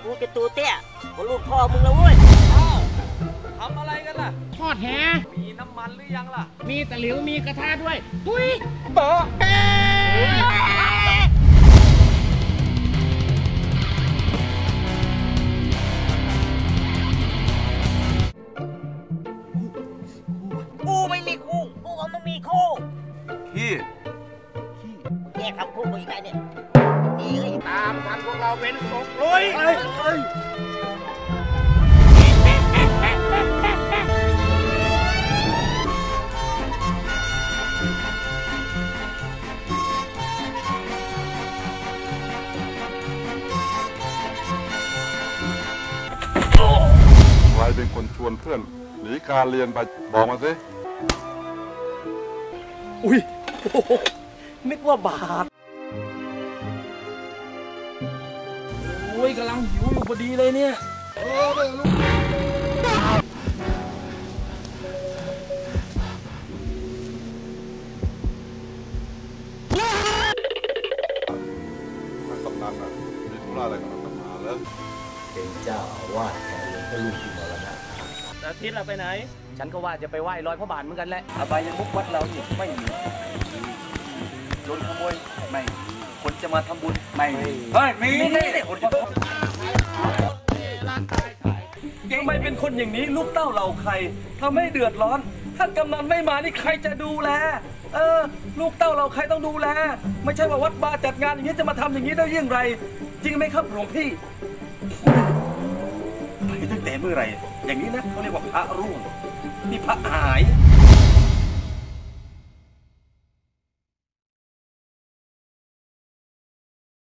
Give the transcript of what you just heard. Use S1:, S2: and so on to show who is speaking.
S1: กูจะตัวเตี้ยกูรุ่นพ่อมึงแล้วเว้ย
S2: ทำอะไรกันล่ะ
S3: ทอดแห
S2: มีน้ำมันหรือยังล่ะ
S3: มีตะหลิวมีกระทะด้วยปุ้ย
S2: เบา
S1: กูไม่มีคู่กูก็ไม่มีคู่
S2: ขี้
S1: แยกคำพูดกูอีกได้เนี่ยนี่เอ้ย
S3: ตามทันพวกเราเป็นศพลุย
S4: ใครเป็นคนชวนเพื่อนหนีการเรียนไปบอกมาสิ
S2: อุ้ยนึกว่าบาทโอ้ยกำลังหิวอยู่พอดีเลยเนี่ย
S4: ท่านกำนันน่ะมีธุระอะไรกับกำนันแล้ว
S5: เป็นเจ้าอาวาสแทนหลวงพ่อลูกที่มรณะ
S2: อาทิตย์เราไปไหนฉันก็ว่าจะไปไหว้รอยพระบาทเหมือนกันแหละอบายมุกวัดเราเนี่ยไม่มีโดนขโมยไม่คนจะมาทำบุญไม่มีคนจะทำไมเป็นคนอย่างนี้ลูกเต้าเราใครทำให้เดือดร้อนถ้ากำนันไม่มานี่ใครจะดูแลลูกเต้าเราใครต้องดูแลไม่ใช่ว่าวัดบาจัดงานอย่างนี้จะมาทำอย่างนี้ได้ยังไงจริงไหมครับหลวงพี่ไปตั้งแต่เมื่อไหร่อย่างนี้นะเขาเรียกว่าพระร่วงนี่พระหาย